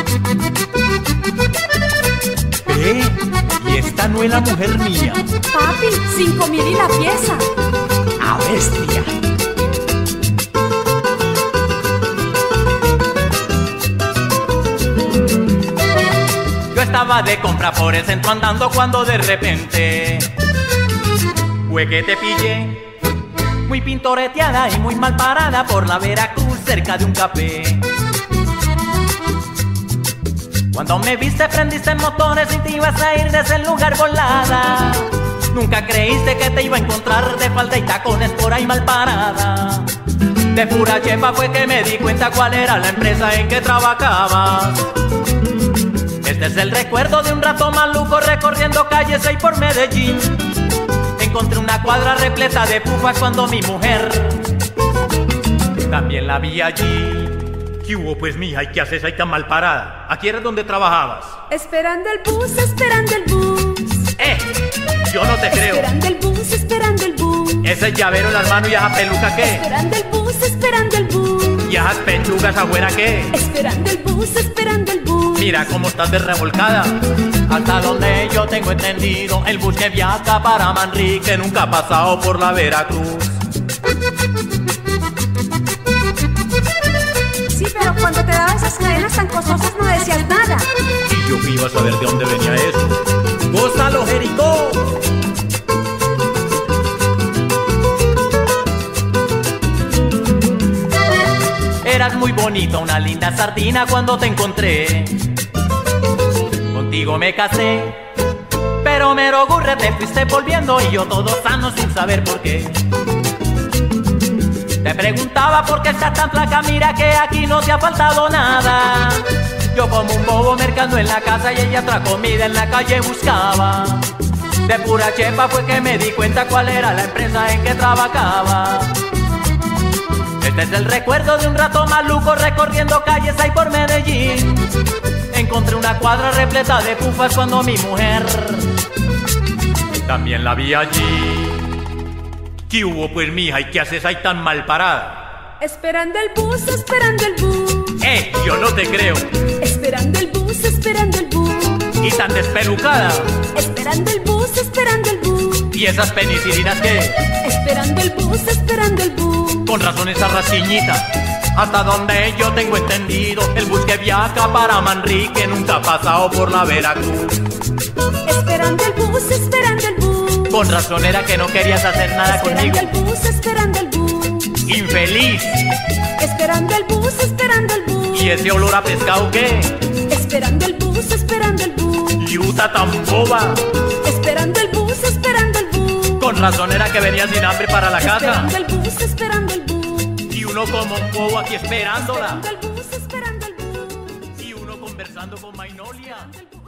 Ve, y esta no es la mujer mía. Papi, 5.000 y la pieza. ¡A bestia! Yo estaba de compra por el centro andando cuando de repente fue que te pillé, muy pintoreteada y muy mal parada por la Veracruz cerca de un café. Cuando me viste prendiste motores y te ibas a ir de ese lugar volada. Nunca creíste que te iba a encontrar de falda y tacones por ahí mal parada. De pura chepa fue que me di cuenta cuál era la empresa en que trabajabas. Este es el recuerdo de un rato maluco recorriendo calles ahí por Medellín. Encontré una cuadra repleta de pufas cuando mi mujer también la vi allí. ¿Qué hubo pues, mija? ¿Y qué haces ahí tan mal parada? ¿Aquí era donde trabajabas? Esperando el bus, esperando el bus. Yo no te creo. Esperando el bus, esperando el bus. Ese llavero en las manos y esa peluca, ¿qué? Esperando el bus, esperando el bus. ¿Y esas pechugas afuera, qué? Esperando el bus, esperando el bus. Mira cómo estás de revolcada. Hasta donde yo tengo entendido, el bus que viaja para Manrique nunca ha pasado por la Veracruz. Sí, pero cuando te daba esas cadenas tan costosas no decías nada. Y yo que iba a saber de dónde venía eso. ¡Gózalo, Jericó! Eras muy bonita, una linda sardina cuando te encontré. Contigo me casé, pero mero gurre te fuiste volviendo y yo todo sano sin saber por qué. Te preguntaba por qué estás tan flaca, mira que aquí no te ha faltado nada. Yo como un bobo mercando en la casa y ella otra comida en la calle buscaba. De pura chepa fue que me di cuenta cuál era la empresa en que trabajaba. Este es el recuerdo de un rato maluco recorriendo calles ahí por Medellín. Encontré una cuadra repleta de pufas cuando mi mujer también la vi allí. ¿Qué hubo pues, mija? ¿Y qué haces ahí tan mal parada? Esperando el bus, esperando el bus. Yo no te creo. Esperando el bus, esperando el bus. ¿Y tan despelucada? Esperando el bus, esperando el bus. ¿Y esas penicilinas qué? Esperando el bus, esperando el bus. Con razón esa raciñita. Hasta donde yo tengo entendido, el bus que viaja para Manrique nunca ha pasado por la Veracruz. Esperando el bus, esperando el bus. Con razón era que no querías hacer nada conmigo. Esperando el bus, esperando el bus. ¡Infeliz! Esperando el bus, esperando el bus. ¿Y ese olor a pescado qué? Esperando el bus, esperando el bus. ¡Yuta tan boba! Esperando el bus, esperando el bus. Con razón era que venía sin hambre para la casa. Esperando el bus, esperando el bus. Y uno como un bobo aquí esperándola. Esperando el bus, esperando el bus. Y uno conversando con Magnolia.